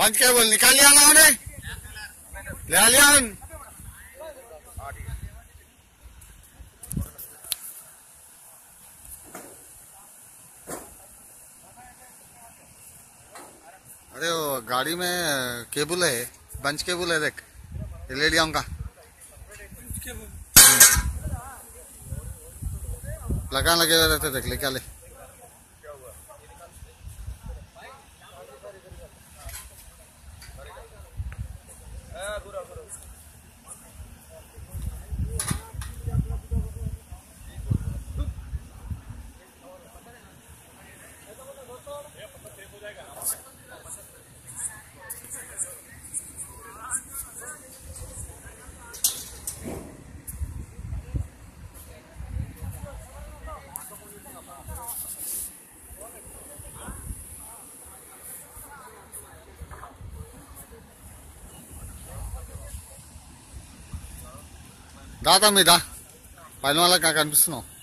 Bunch cable निकाल लिया ना उन्हें, ले लिया उन। अरे वो गाड़ी में केबल है, बंच केबल है, देख ये ले लिया उनका। लगान लगे हुए रहते, देख ले क्या ले। दा మీద పైన వాళ్ళకి కనిపిస్తున్నావు.